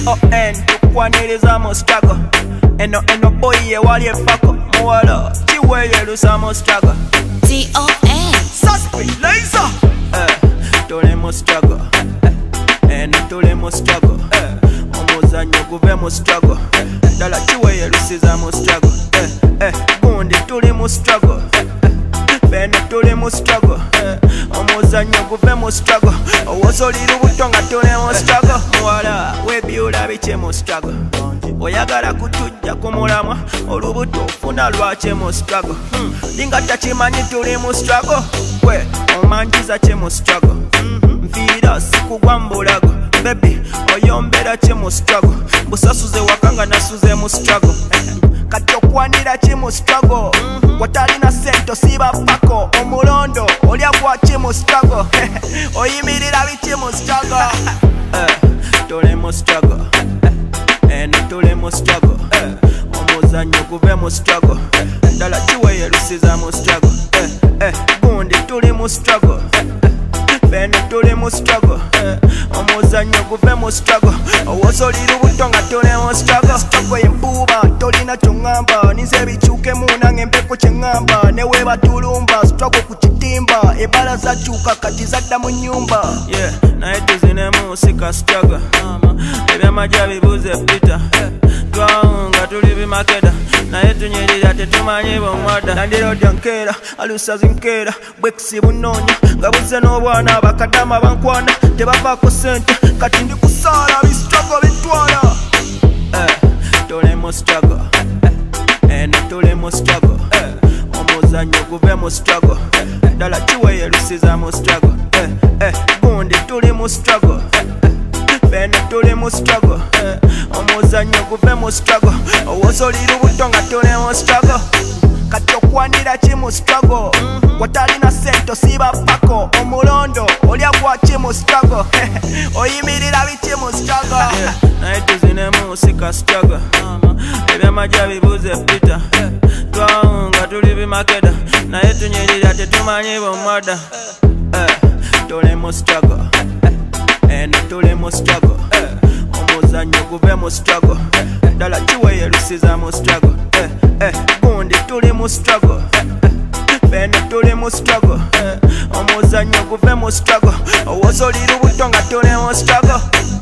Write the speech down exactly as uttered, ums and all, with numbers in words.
O N tukwaniriza mu struggle. Eno eno boy ye wali efako muwala chiweyerusa mu struggle. T O N Suspekt Leizor. Eh, tuli mu struggle. Eno tuli mu struggle. Omuzanyo guve mu struggle. Dala chiweyerusiza mu struggle. Eh, eh, gundi tuli mu struggle. Beno tuli mu struggle. Omuzanyo guve mu struggle. Owosolira obuto nga tuli mu struggle. Muwala webyula biki mu struggle. Oyagala kutujja ku mulamwa olubuto ofuna lwaki mu struggle. Linga takimanyi tuli mu struggle. Gwe omanjiza ki mu struggle. Nfiira sikugwa mbulago. Baby oyombera ki mu struggle. Busasuze wakanga nasuze mu struggle. Kati okwanira ki mu struggle. Watalina sente osiba pako omulondo olya gwaki mu struggle. Oyimirira biki mu struggle. Tuli mu struggle. Eno tuli mu struggle. Omuzanyo guve mu struggle. Dala chiweyerusiza mu struggle. Gundi tuli mu struggle. Beno tuli mu struggle. Omuzanyo guve mu struggle. Owosolira obuto nga tuli mu struggle. Struggle empuuba tolina kyongamba. Nize bikyukemu nange mpeko kyeŋŋamba. Ne weeba tulumba struggle ku kitimba. Ebala zakyuka kati zadda mu nnyumba. Yeah, naye tuzinemu sika struggle. Ebyamagya bibuze Peter. Twawunga tuli bimakeda. Naye tunyirira tetumanyi bomwada. Nandirodya nkeera alusazi nkeera. Bwekisi bunoonya nga buze n'obwana abakadama bankwana. Tebavaako sente kati ndi kusaala bistruggle bitwala. Tuli mu struggle. Eno tuli mu struggle. Omuzanyo guve mu struggle. Dala chiweyerusiza mu struggle. Gundi tuli mu struggle. Beno tuli mu struggle. Omuzanyo guve mu struggle. Owosolira obuto nga tuli mu struggle. Kati okwanira ki mu struggle. Watalina sente osiba pako omulondo olya gwaki mu struggle. Oyimirira biki mu struggle. Naye tuzinemu sika struggle. Ebyamagya bibuze Peter. Twawunga tuli bimakeda. Naye tunyirira tetumanyi bomwada. Tuli mu struggle. Eno tuli mu struggle. Omuzanyo guve mu struggle. Dala chiweyerusiza mu struggle. Gundi tuli mu struggle. Beno tuli mu struggle. Omuzanyo guve mu struggle. Owosolira obuto nga tuli mu struggle.